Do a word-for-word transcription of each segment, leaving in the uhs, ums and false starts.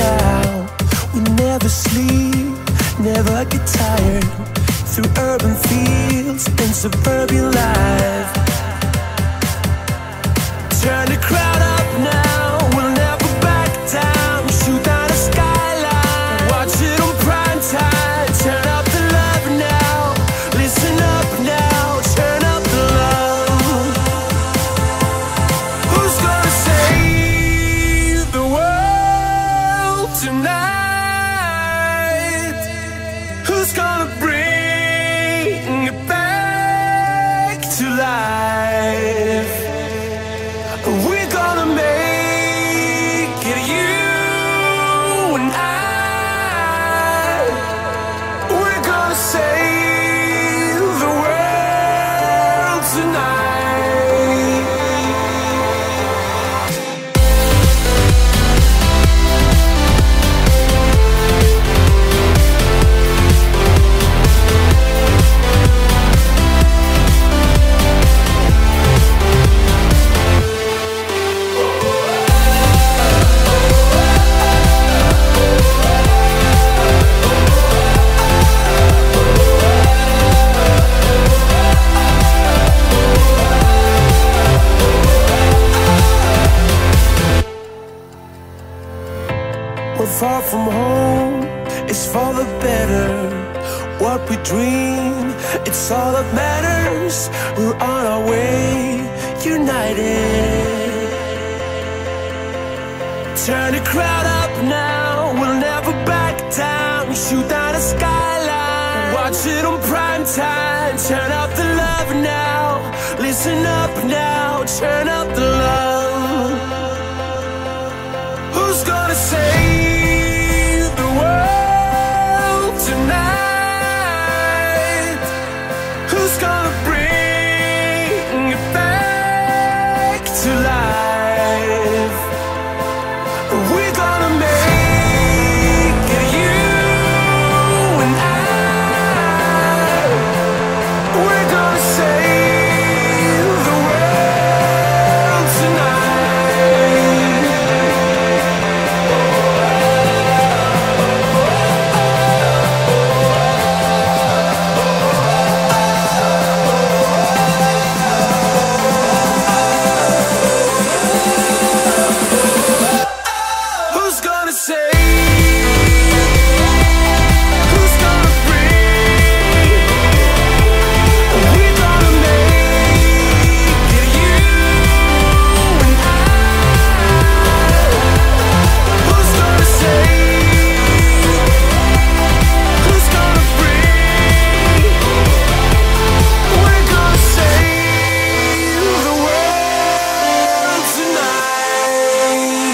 while. We never sleep, never get tired, through urban fields and suburban life. Turn the crowd up now, we'll never back down. Shoot down the skyline, watch it on prime time. Turn up the love now, listen up now, turn up the love. Who's gonna save the world tonight? Who's gonna bring it back to life? We're gonna make it, you and I. We're gonna save the world tonight. We're far from home, it's for the better. What we dream, it's all that matters. We're on our way, united. Turn the crowd up now, we'll never back down. Shoot down the skyline, watch it on prime time. Turn up the love now, listen up now, turn up the love. Who's gonna save the world tonight? Who's gonna bring it back to life? We're gonna make it, you and I. We're gonna save the world tonight. Who's gonna save? Who's gonna bring? We're gonna make it, you and I. Who's gonna save? Who's gonna bring? We're gonna save the world tonight.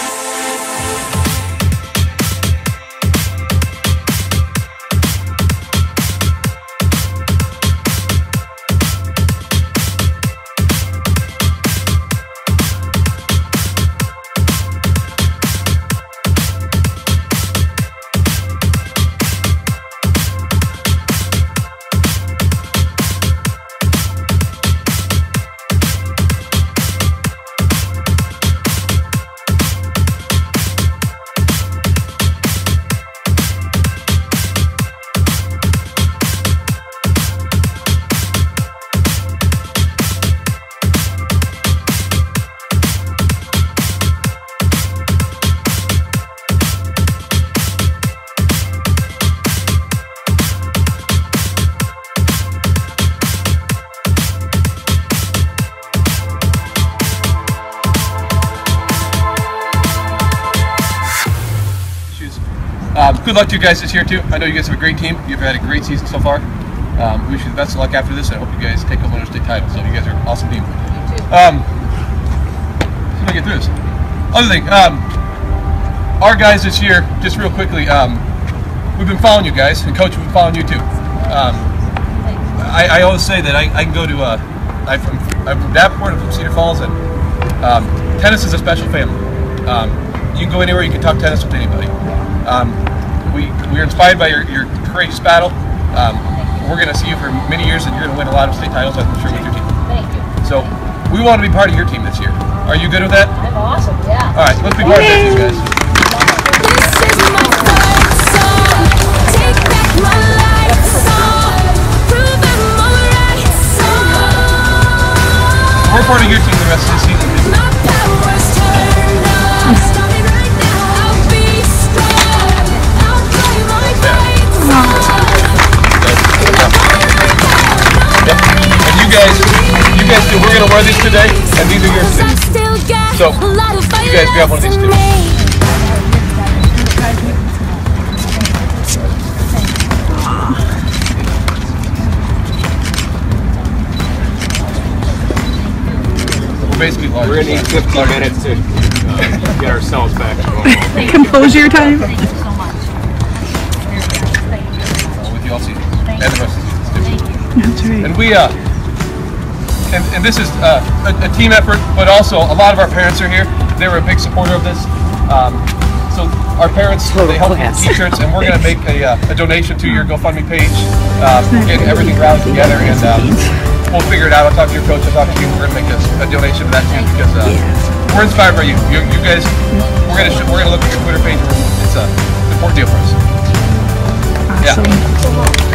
Um, good luck to you guys this year too. I know you guys have a great team. You've had a great season so far. Um, we wish you the best of luck after this, and I hope you guys take home another state title. So you guys are an awesome team. Um, see if I get through this. Other thing, um, our guys this year, just real quickly, um, we've been following you guys, and Coach, we've been following you too. Um, I, I always say that I, I can go to, uh, I'm from, I'm from Davenport, I'm from Cedar Falls, and um, tennis is a special family. Um, you can go anywhere, you can talk tennis with anybody. Um, we, we are inspired by your, your courageous battle. Um, we're going to see you for many years, and you're going to win a lot of state titles, I'm sure, with your team. Thank you. So we want to be part of your team this year. Are you good with that? I'm awesome, yeah. All right, let's be part of that, guys. going to wear these today, and these are yours today. So, you guys grab one of these too. Basically, we're gonna need fifteen minutes to uh, get ourselves back to normal. Composure time. Thank you so much. With you all season, and the rest of the seasons too. That's right. And we, uh, and, and this is uh, a, a team effort, but also a lot of our parents are here. They were a big supporter of this. Um, so our parents, they helped with t-shirts, and we're gonna make a, uh, a donation to your GoFundMe page. Uh, we're getting everything routed together, and uh, we'll figure it out. I'll talk to your coach, I'll talk to you. We're gonna make a, a donation to that too, because uh, we're inspired by you. You, you guys, we're gonna sh we're gonna look at your Twitter page. It's a uh, important deal for us. Awesome. Yeah.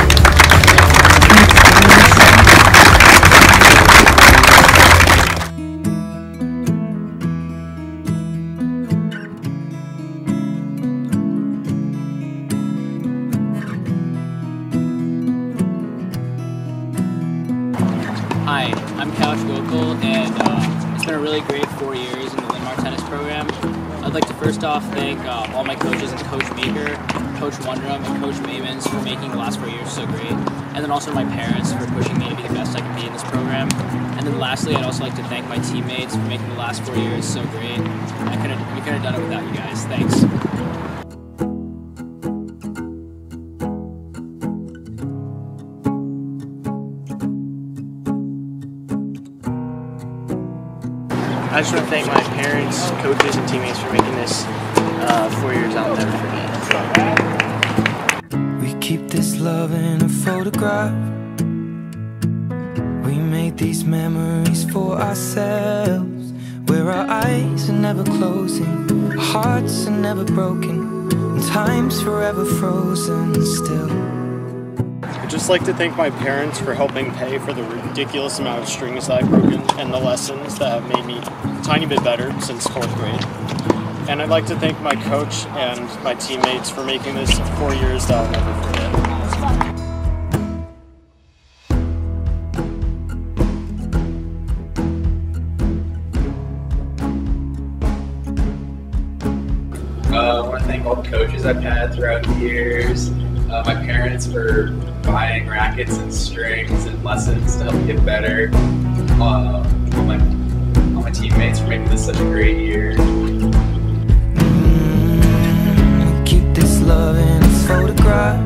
Hi, I'm Kalash Gokul, and uh, it's been a really great four years in the Linn-Mar tennis program. I'd like to first off thank uh, all my coaches and Coach Meeker, Coach Wondrum, and Coach Mavens for making the last four years so great. And then also my parents for pushing me to be the best I can be in this program. And then lastly, I'd also like to thank my teammates for making the last four years so great. I couldn't, we couldn't have done it without you guys. Thanks. I just want to thank my parents, coaches, and teammates for making this uh, four years I'll never forget. We keep this love in a photograph. We made these memories for ourselves, where our eyes are never closing, our hearts are never broken, and time's forever frozen still. I'd just like to thank my parents for helping pay for the ridiculous amount of strings that I've broken and the lessons that have made me a tiny bit better since fourth grade. And I'd like to thank my coach and my teammates for making this four years that I'll never forget. Uh, I want to thank all the coaches I've had throughout the years, uh, my parents for buying rackets and strings and lessons to help get better, uh, all, my, all my teammates for making this such a great year. Mm, we keep this love in a photograph.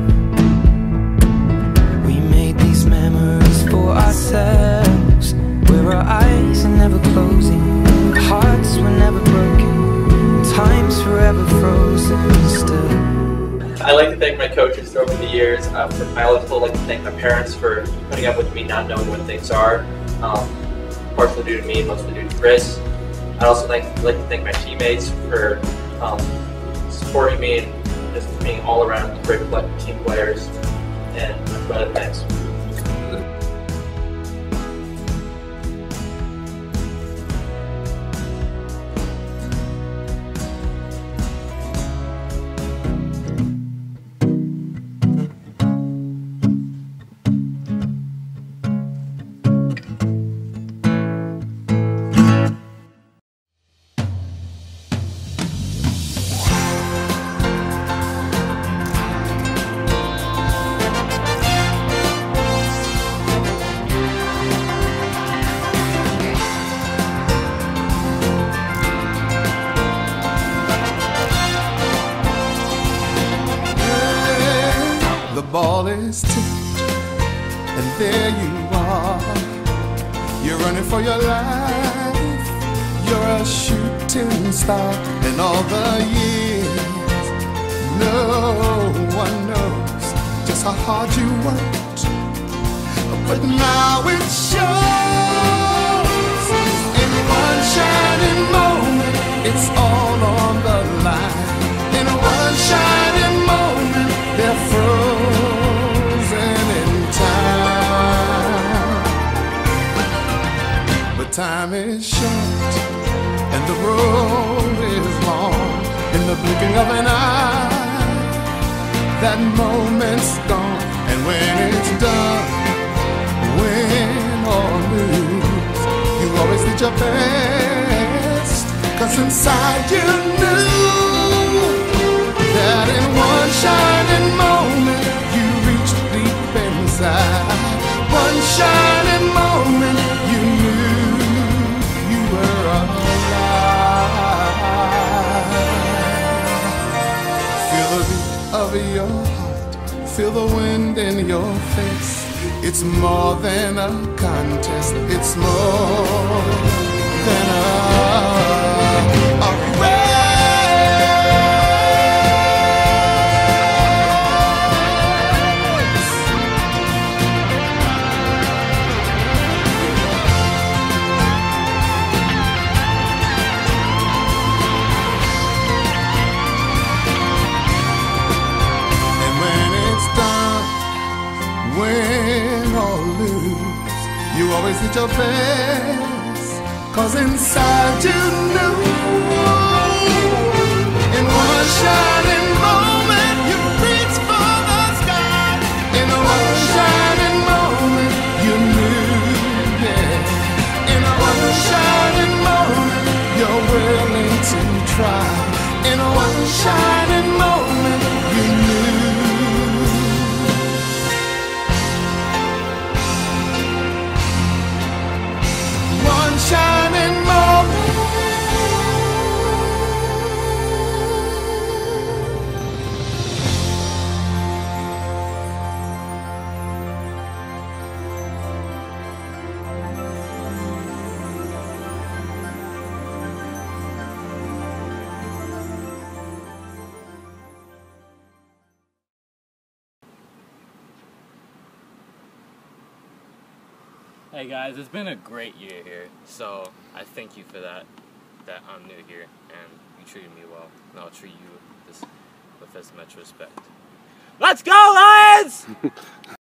We made these memories for ourselves, where our eyes are never closing, our hearts were never broken, time's forever frozen still. I'd like to thank my coaches over the years. Uh, for, I also like to thank my parents for putting up with me not knowing what things are. Um, partially due to me, mostly due to Chris. I'd also like, like to thank my teammates for um, supporting me and just being all around great team players. And that's about it. Thanks. The ball is tipped, and there you are. You're running for your life. You're a shooting star. In all the years, no one knows just how hard you worked, but now it shows. In one shining moment, it's all on the line. In one shining moment, they're frozen in time. But time is short and the road is long. In the blinking of an eye, that moment's gone. And when it's done, win or lose, you always did your best, 'cause inside you knew that in one shining moment you reached deep inside. One shining moment you knew you were alive. Feel the beat of your heart, feel the wind in your face. It's more than a contest, it's more than a, a race. And when it's done, win or lose, you always did your best, 'cause inside you knew in one shining moment you reached for the sky. In one shining moment you knew, yeah. In one shining moment you're willing to try. In one shining moment you knew. One shining moment. Hey guys, it's been a great year here, so I thank you for that, that I'm new here, and you treated me well, and I'll treat you this, with as much respect. Let's go, Lions!